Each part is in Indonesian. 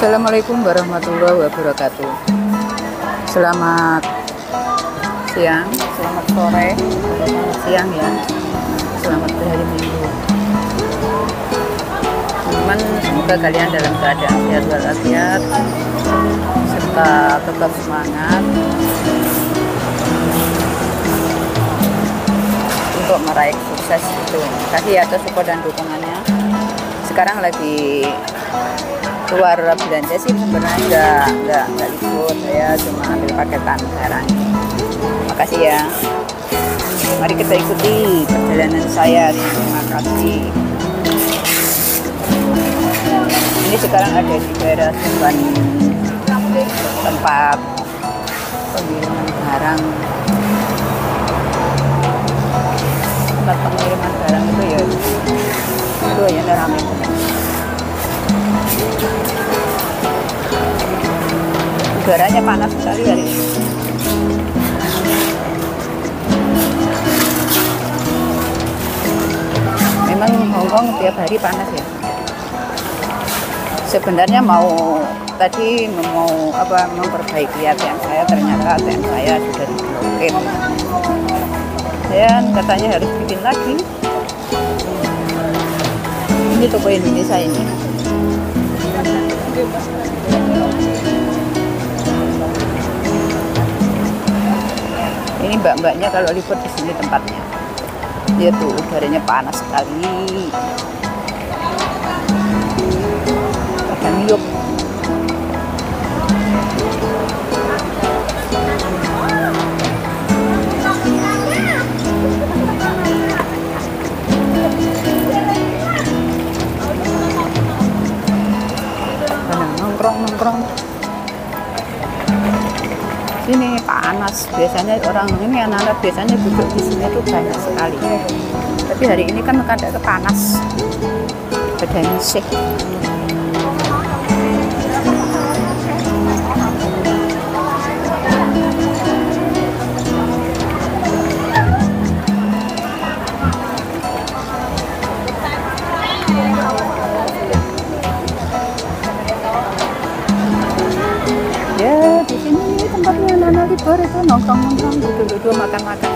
Assalamualaikum warahmatullahi wabarakatuh. Selamat siang, selamat sore, selamat siang ya. Selamat hari Minggu. Teman-teman, semoga kalian dalam keadaan sehat walafiat serta tetap semangat untuk meraih sukses itu. Terima kasih atas support dan dukungannya. Sekarang lagi keluar belanja sih, sebenarnya nggak ikut, saya cuma ambil paketan sekarang. Makasih ya. Mari kita ikuti perjalanan saya. Terima kasih. Ini sekarang ada di daerah Sumban, tempat pengiriman barang. Tempat pengiriman barang itu ya, itu ya ramai. Udaranya panas sekali hari ini. Memang Hongkong tiap hari panas ya. Sebenarnya tadi mau memperbaiki ATM saya, ternyata ATM saya sudah diblokir. Dan katanya harus bikin lagi. Ini toko Indonesia ini. Ini mbak-mbaknya kalau libur di sini tempatnya. Dia tuh udaranya panas sekali. Pada miyuk. Nongkrong. Sini panas, biasanya orang ini anak-anak biasanya duduk di sini tuh banyak sekali. Tapi hari ini kan kadang panas, pada misik. Ya di sini tempatnya anak-anak libur itu nongkrong-nongkrong, duduk-duduk, makan-makan.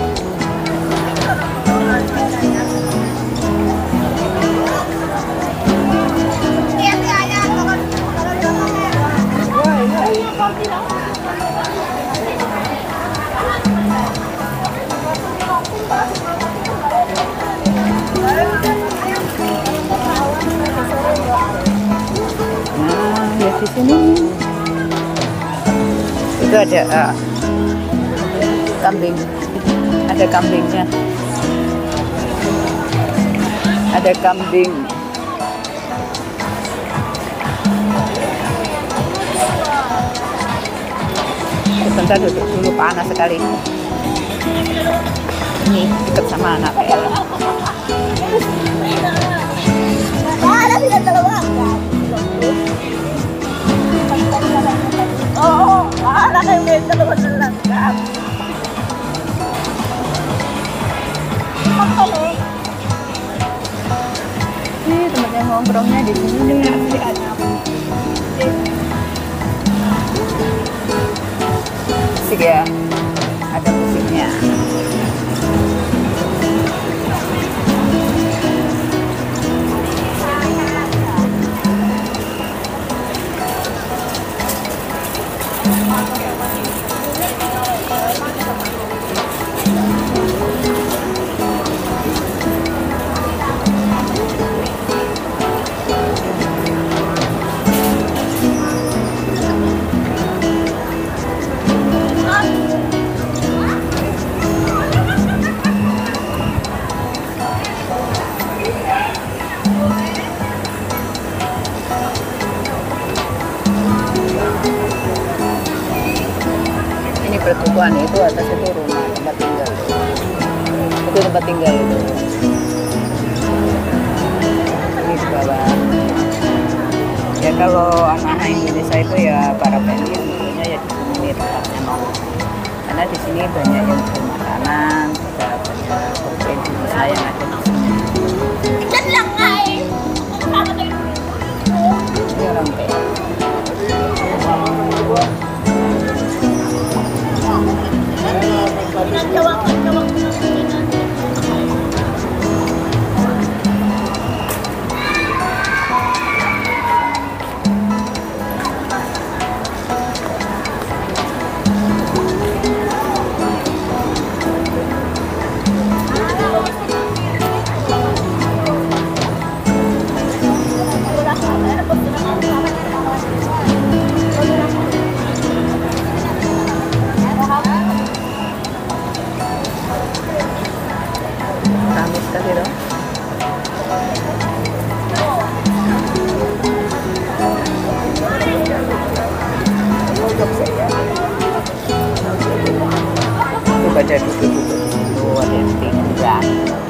Nah, ya di sini itu ada kambing, ada kambingnya, ada kambing. Sebentar duduk dulu, panas sekali. Ini dekat sama anak saya. Oh, anak yang beda dengan lengkap. Ini temannya nongkrongnya di sini nih. Asik ya, ada musiknya. Pertukuan itu atas itu rumah tempat tinggal, itu tempat tinggal itu. Ini di bawah. Ya kalau anak-anak Indonesia itu ya para family tentunya ya di sini tempatnya nongkrong. Karena di sini banyak yang jual makanan, juga banyak toko Indonesia yang ada di sini. Ini orang kayak Kasih dong. Coba ada duduk-duduk, ada yang tiduran.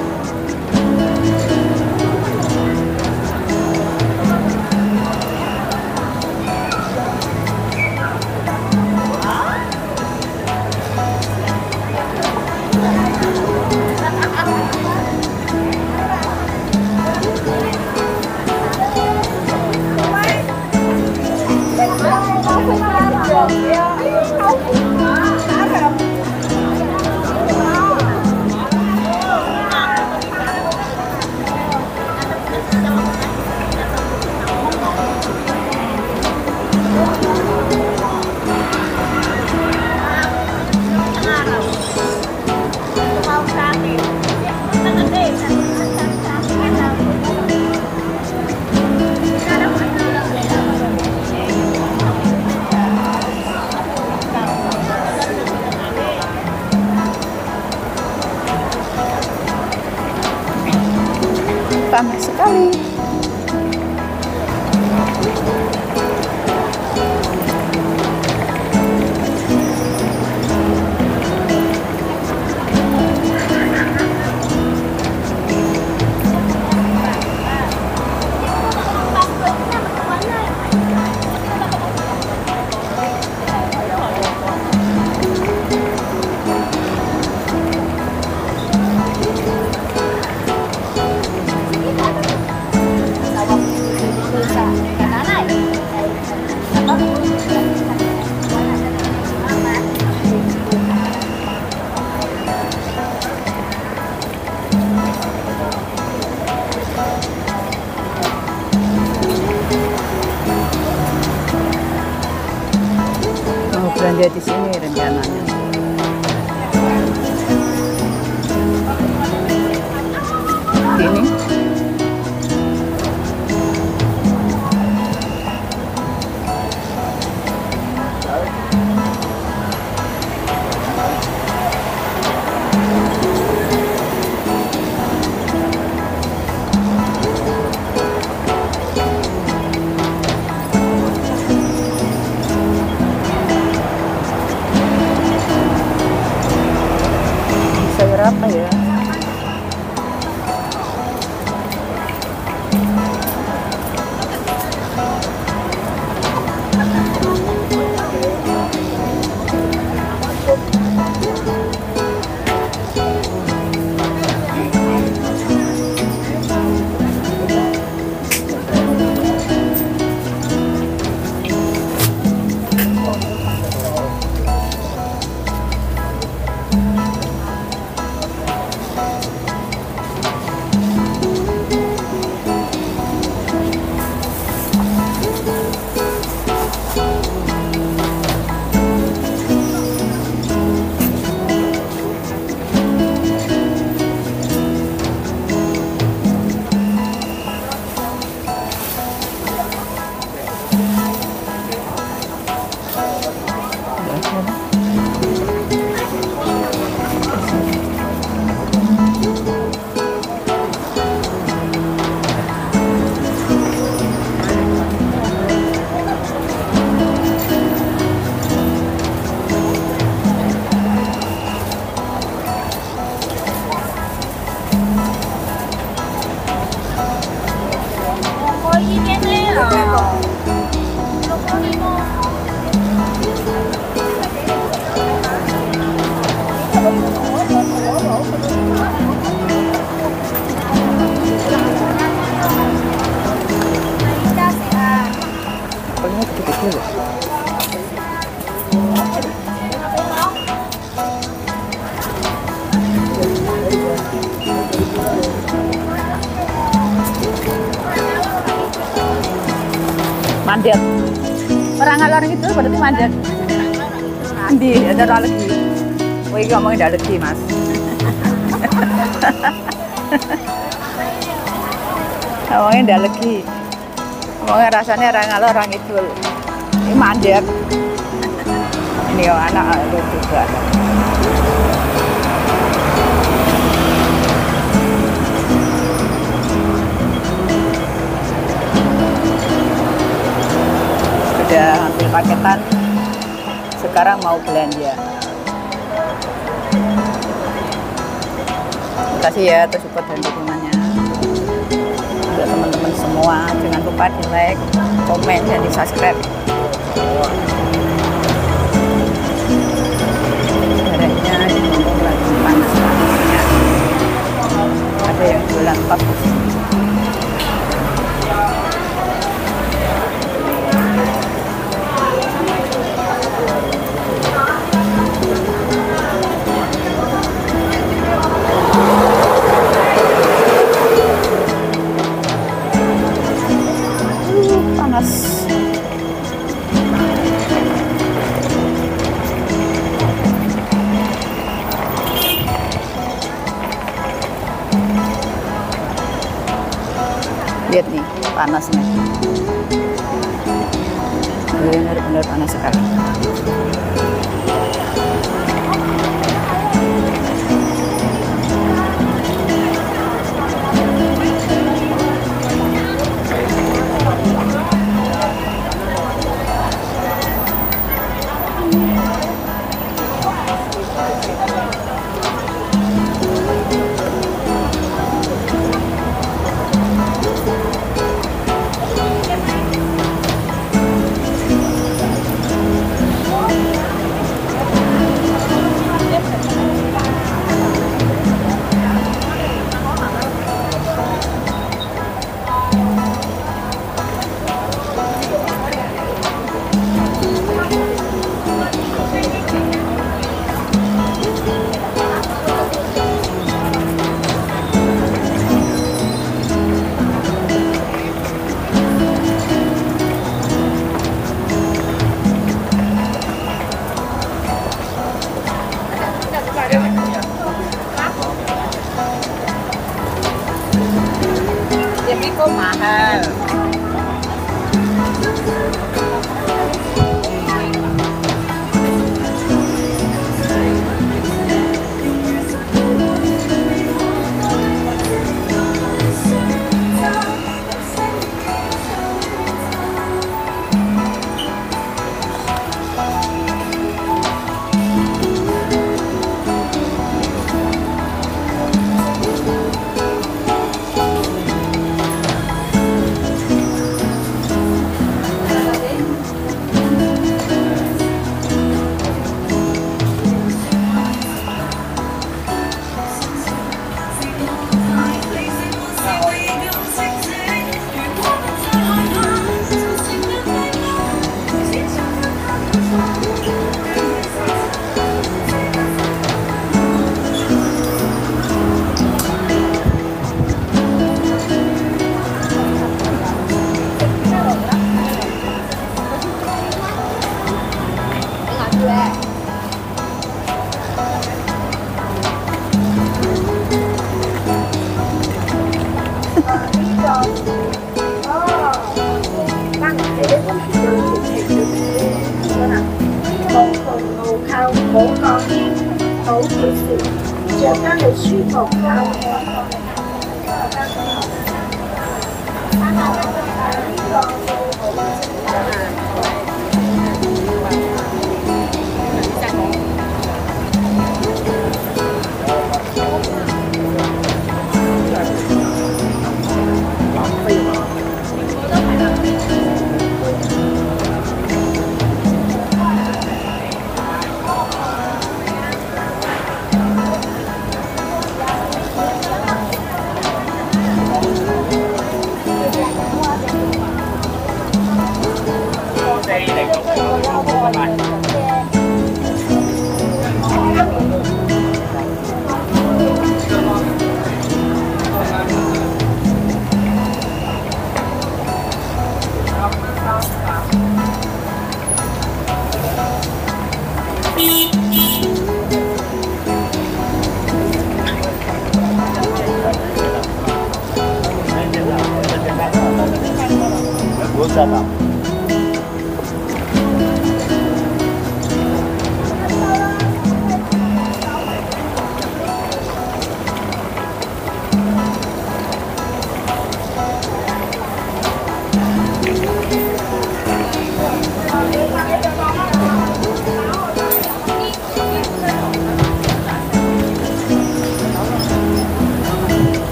Panas sekali. Mau belanja di sini rencananya. Ini. Sayur apa ya? Mandet. Orang ngalor itu berarti mandet. Andi, ada alergi. Oh, ini ngomongin alergi, Mas. Ngomongin alergi. Ngomongin rasanya orang ngalor orang idul. Ini mandet. Ini anak lu juga. paketan, sekarang mau belanja. Terima kasih ya atas support dan dukungannya untuk teman-teman semua. Jangan lupa di like, komen, dan di subscribe. Udaranya di Lombok lagi panas-panasnya. Ada yang jualan pas di sini. Panas. Lihat nih panasnya, benar-benar panas sekali. Tapi kok mahal?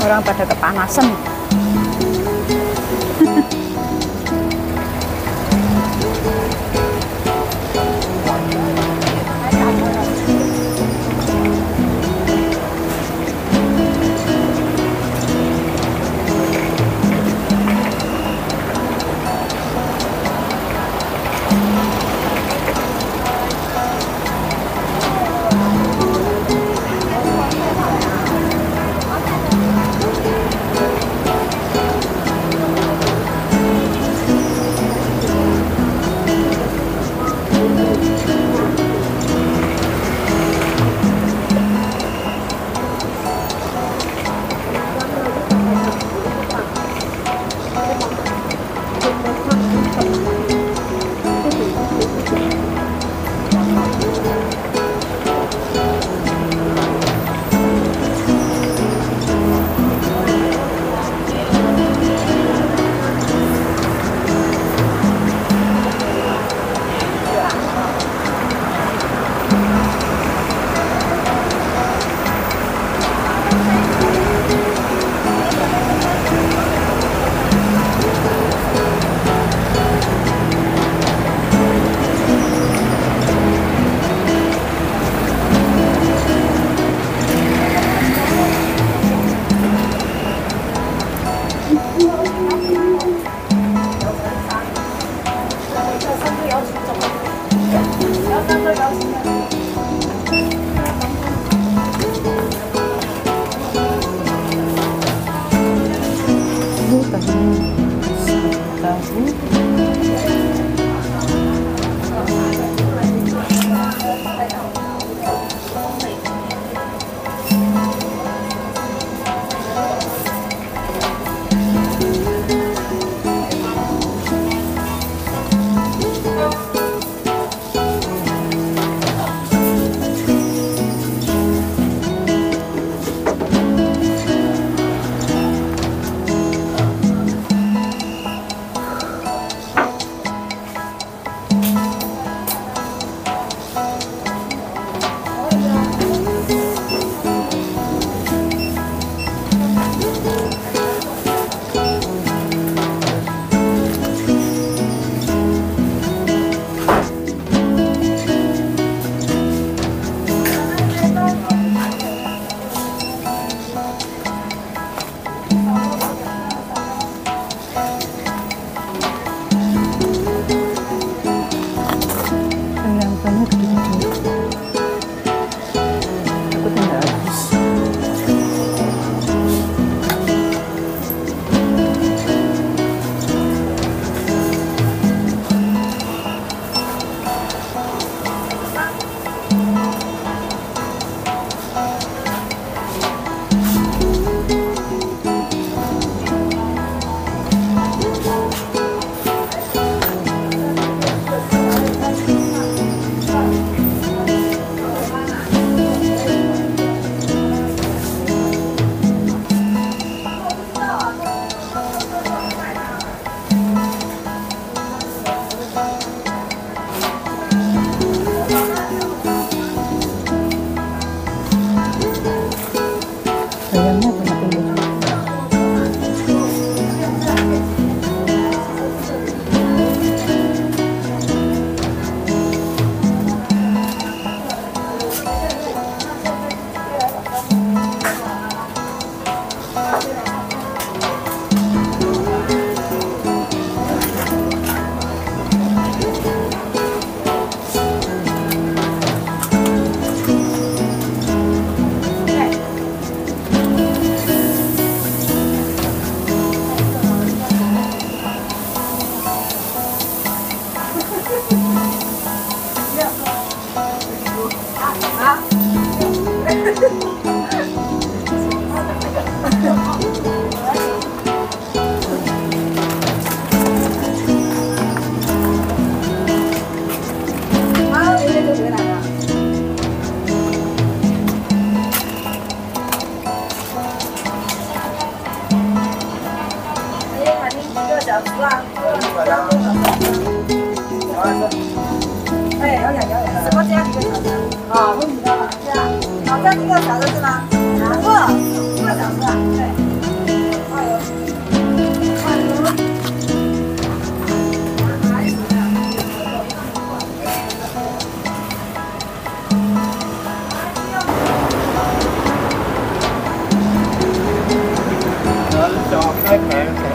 Orang pada kepanasan. 好，问你的了，是啊，好像1个小时是吗？2个小时啊，对。 kan